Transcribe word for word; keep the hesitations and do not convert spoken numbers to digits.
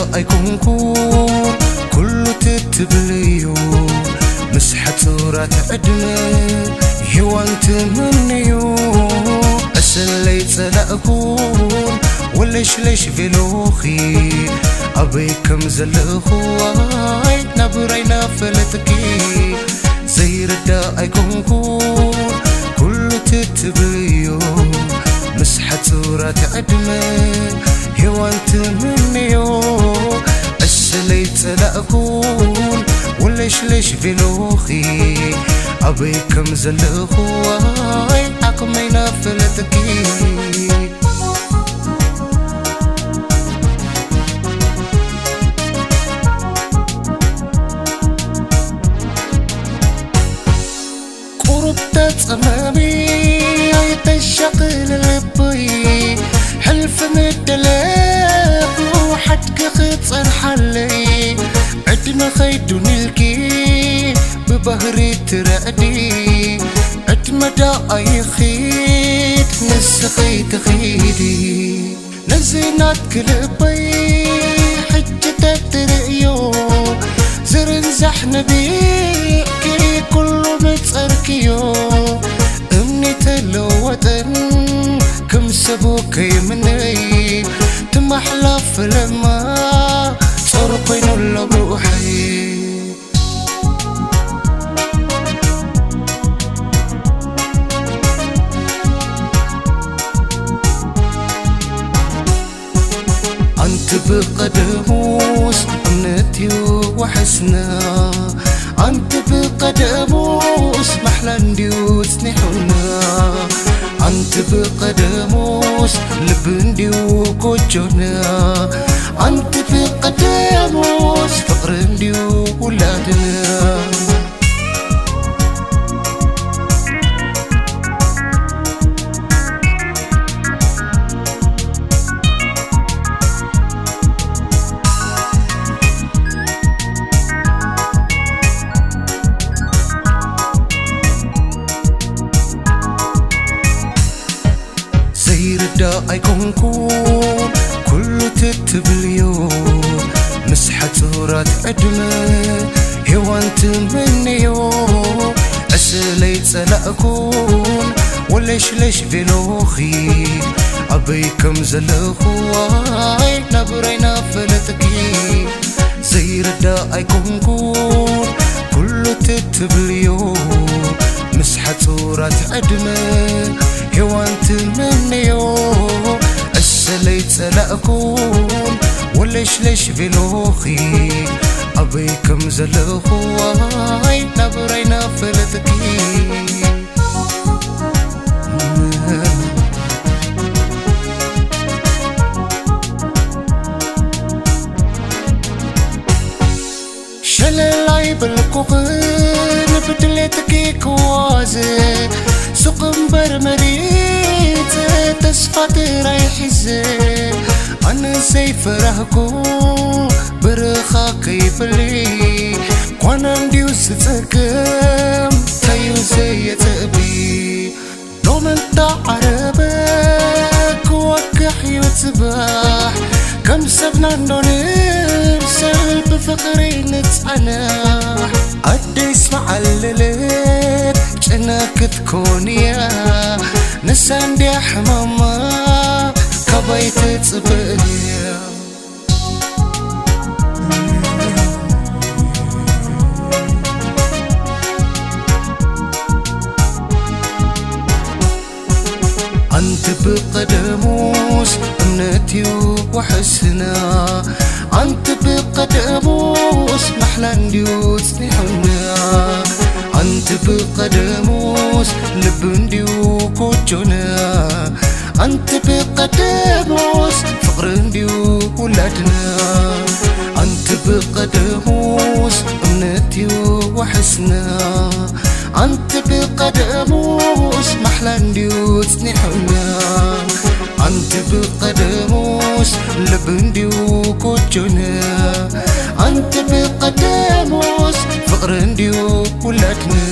أيكونكون كل تتبليو مسحة رات عدمة هوان تمنيو أسلي تلاقون وليش ليش فيلوخي أبيكم زلخواي نبرينا فلتكي زي ردا أيكونكون كل تتبليو مسحة رات عدمة هوان تمنيو أسلي تلاقون وليش ليش فيلوخي أبيكم زلخواي عقمينا فلتكي أمامي يتشغل لبي حلف مدلق وحدك خطر حلي عدنا خيدون الكي ببهري ترقدي عدمدا أي خيد نسخيت خيدي نزينات كلبي حجة ترقيو زرن زحن بيكي كله متسركيو امني تلوتن كم سبوك يمني تمحلف لما صرقين الله بروحي أنت بقدموس امنتي وحسنا أنت بقدموس محلنديو تسنحونا أنت بقدموس لبنديو كوجونا أنت بقدموس فقرنديو ولادنا دا أيكونكون كل تتبليو مسحة رات عدمة هوان تمنيو أسلي تلاقون وليش ليش فيلوخي أبيكم زلخواي نبرينا فلتكي زي ردا أيكونكون كل تتبليو مسحة رات عدمة هوان تمنيو أسلي تلاقون وليش ليش فيلوخي أبيكم زلخواي نبرينا فلتكي شللاي بالكوخن بدلتكي كوازي سوق برمريت تسفات رايح زي أنا سيف رهكو برخاقي بلي قوانا ديوس تكم تايو زي تأبي دوم انت عربك وكحي وتباح كم سبنا نونير سلب فقري نتعناح أدي اسمع الليل جناك تكونيا نسان دي حماما كبيت تبقيا أنت بقدموس امنتي وحسنا أنت بقدموس محلنديو تسنحنا أنت بقدموس لبنديو كوجونا أنت بقدموس فقرنديو ولادنا أنت بقدموس امنتي وحسنا أنت بقدموس محلنديو تسنحنا أنت بقدموس لبنديو كوجونا أنت بقدموس فقرنديو ولادنا